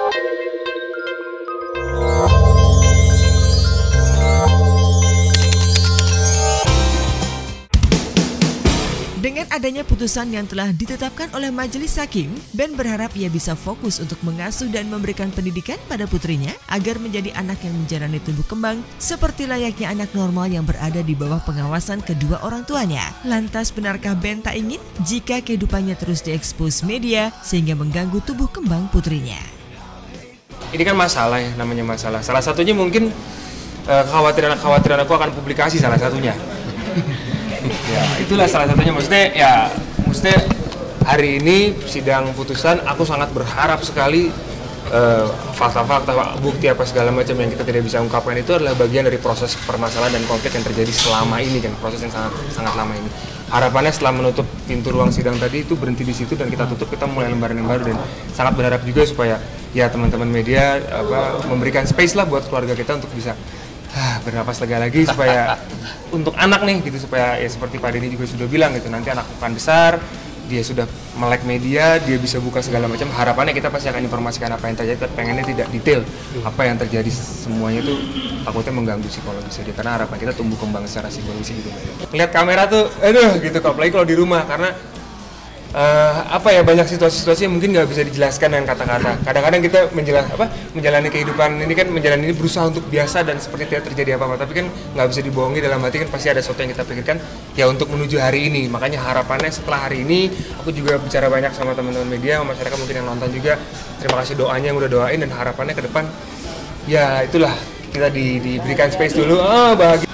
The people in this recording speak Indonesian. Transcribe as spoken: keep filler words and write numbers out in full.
Dengan adanya putusan yang telah ditetapkan oleh Majelis Hakim, Ben berharap ia bisa fokus untuk mengasuh dan memberikan pendidikan pada putrinya agar menjadi anak yang menjalani tumbuh kembang seperti layaknya anak normal yang berada di bawah pengawasan kedua orang tuanya. Lantas benarkah Ben tak ingin jika kehidupannya terus diekspos media sehingga mengganggu tumbuh kembang putrinya? Ini kan masalah ya, namanya masalah. Salah satunya mungkin uh, kekhawatiran-kekhawatiran aku akan publikasi salah satunya. Ya, itulah salah satunya. Maksudnya ya, maksudnya hari ini sidang putusan aku sangat berharap sekali uh, fakta-fakta, bukti apa segala macam yang kita tidak bisa ungkapkan itu adalah bagian dari proses permasalahan dan konflik yang terjadi selama ini kan, proses yang sangat sangat lama ini. Harapannya setelah menutup pintu ruang sidang tadi itu berhenti di situ dan kita tutup, kita mulai lembaran yang baru, dan sangat berharap juga supaya ya teman-teman media apa memberikan space lah buat keluarga kita untuk bisa ah, bernapas lega lagi supaya untuk anak nih gitu, supaya ya seperti Pak Denny juga sudah bilang gitu, nanti anak akan besar, dia sudah melek media, dia bisa buka segala macam. Harapannya kita pasti akan informasikan apa yang terjadi, tapi pengennya tidak detail apa yang terjadi, semuanya itu takutnya mengganggu psikologis dia, karena harapan kita tumbuh kembang secara psikologis gitu. Lihat kamera tuh, aduh gitu, apalagi kalau di rumah, karena Uh, apa ya, banyak situasi-situasi yang mungkin nggak bisa dijelaskan dengan kata-kata. Kadang-kadang kita menjelas apa menjalani kehidupan ini kan, menjalani ini berusaha untuk biasa dan seperti tidak terjadi apa-apa, tapi kan nggak bisa dibohongi, dalam hati kan pasti ada sesuatu yang kita pikirkan ya untuk menuju hari ini. Makanya harapannya setelah hari ini, aku juga bicara banyak sama teman-teman media, sama masyarakat mungkin yang nonton juga, terima kasih doanya yang udah doain, dan harapannya ke depan ya itulah kita di, diberikan space dulu, oh bahagia.